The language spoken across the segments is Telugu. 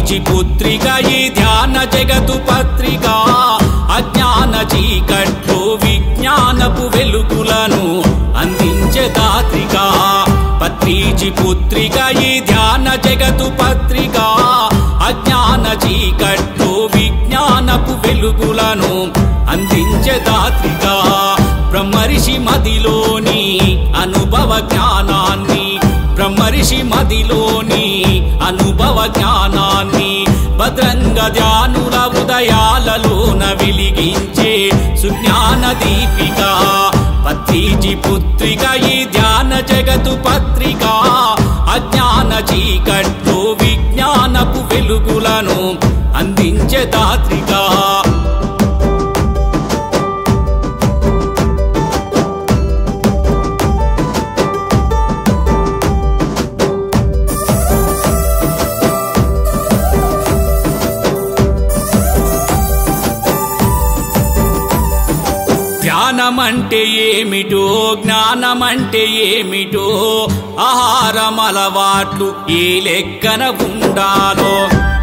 పత్రిజి పుత్రిక ఈ ధ్యాన జగతు పత్రిక అజ్ఞాన చీకట్లో విజ్ఞానపు వెలుగులను అందించే దాత్రిక పత్రిజి పుత్రిక ఈ ధ్యాన జగతు పత్రిక అజ్ఞాన చీకట్లో విజ్ఞానపు వెలుగులను అందించే దాత్రిక బ్రహ్మర్షి మదిలోని అనుభవ జ్ఞానాన్ని బ్రహ్మర్షి మదిలోని అనుభవ జ్ఞానాన్ని భద్రంగ ధ్యానుల ఉదయాలలోన వెలిగించే సుజ్ఞాన దీపిక పత్రిజి పుత్రిక ఈ ధ్యాన జగతు పత్రిక అజ్ఞాన చీకట్లో విజ్ఞానపు వెలుగులను అందించే దాత్రిక జ్ఞానమంటే ఏమిటో జ్ఞానమంటే ఏమిటో ఆహారం అలవాట్లు ఏ లెక్కన ఉండాలో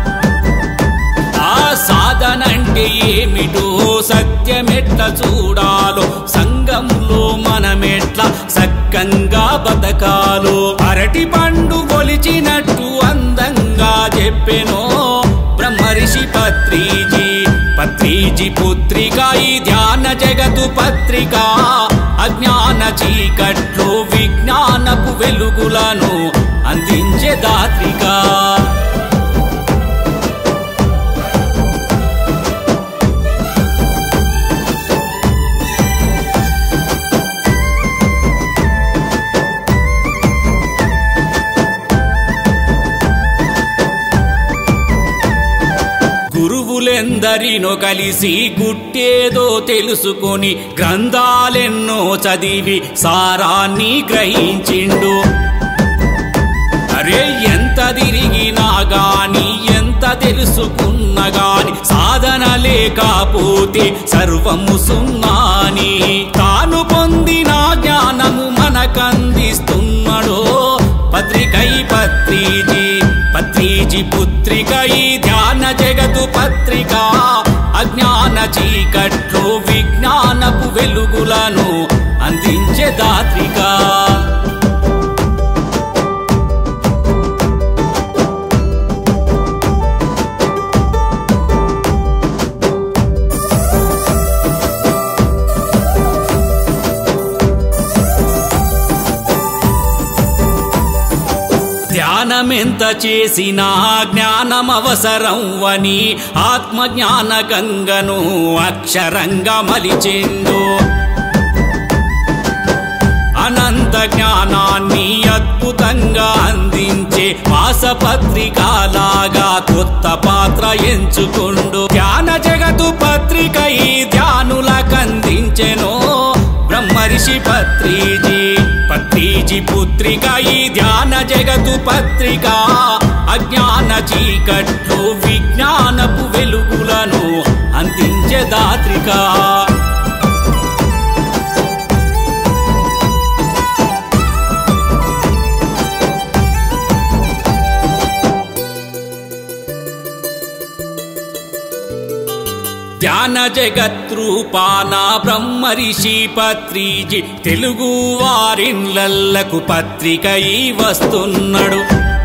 ఆ సాధనంటే ఏమిటో సత్యమెట్ల చూడాలో సంఘంలో మనమెట్ల సక్కంగా బతకాలో అరటి పండు కొలిచినట్టు అందంగా చెప్పెనో బ్రహ్మర్షి పత్రిజి పుత్రిక ఈ ధ్యాన జగతు పత్రిక అజ్ఞాన చీకట్లో విజ్ఞానపు వెలుగులను అందించే దాత్రిక గురువులెందరినో కలిసి గుట్టేదో తెలుసుకొని గ్రంథాలెన్నో చదివి సారాన్ని గ్రహించిండు అరే ఎంత తిరిగినా గాని ఎంత తెలుసుకున్నా గాని సాధన లేకపోతే సర్వము సున్నాని తాను పొందిన జ్ఞానము మనకందిస్తున్నాడో పత్రికై పత్రిజి పుత్రిక ఈ ధ్యాన జగతు పత్రిక అజ్ఞాన చీకట్లో విజ్ఞానపు వెలుగులను అందించే దాత్రిక ధ్యానమెంత చేసినా జ్ఞానం అవసరం అని ఆత్మజ్ఞాన గంగను అక్షరంగా మలిచెండు అనంత జ్ఞానాన్ని అద్భుతంగా అందించే మాసపత్రికలాగా కొత్త పాత్ర ఎంచుకుండు ధ్యాన జగతు పత్రిక ఈ ధ్యానులకందించెనో బ్రహ్మర్షి పత్రిజి పుత్రిక ఈ ధ్యాన జగతు పత్రిక అజ్ఞాన చీకట్లో విజ్ఞానపు వెలుగులను అందించే దాత్రిక ధ్యాన జగద్రూపాన బ్రహ్మర్షి పత్రిజి తెలుగు వారిన్లల్లకు పత్రికై వస్తున్నాడు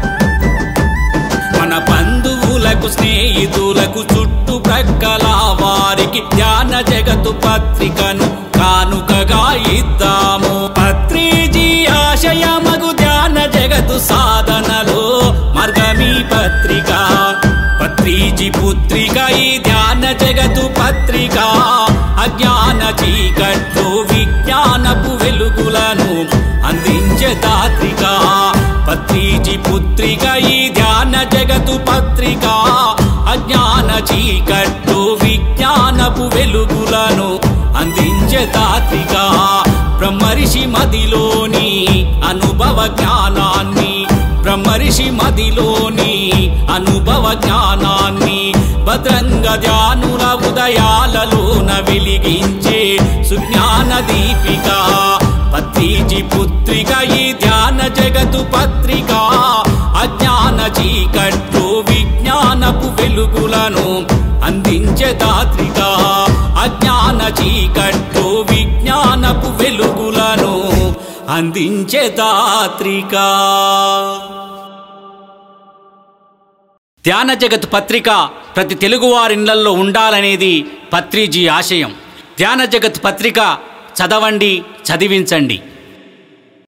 మన బంధువులకు స్నేహితులకు చుట్టుప్రక్కల వారికి ధ్యాన జగతు పత్రికను కానుకగా ఇద్దాము పత్రిజి ఆశయమగు ధ్యాన జగతు సాధనలో మార్గమీ పత్రిక పత్రిజి పుత్రిక ఈ ధ్యాన జగతు పత్రిక అజ్ఞాన చీకట్లో విజ్ఞానపు వెలుగులను అందించే దాత్రిక పత్రిజి పుత్రిక ఈ ధ్యాన జగతు పత్రిక అజ్ఞాన చీకట్లో విజ్ఞానపు వెలుగులను అందించే దాత్రిక బ్రహ్మర్షి మదిలోని అనుభవ జ్ఞానాన్ని బ్రహ్మర్షి మదిలోని అనుభవ జ్ఞానాన్ని భద్రంగ ధ్యానుల ఉదయాలలోన వెలిగించే సుజ్ఞాన దీపిక పత్రిజి పుత్రిక ఈ ధ్యాన జగతు పత్రిక అజ్ఞాన చీకట్లో విజ్ఞాన విజ్ఞానపు వెలుగులను అందించే దాత్రిక, అజ్ఞాన చీకట్లో విజ్ఞానపు వెలుగులను అందించే దాత్రిక. ధ్యాన జగత్ పత్రిక ప్రతి తెలుగువారిళ్లల్లో ఉండాలనేది పత్రిజీ ఆశయం. ధ్యాన జగత్ పత్రిక చదవండి, చదివించండి.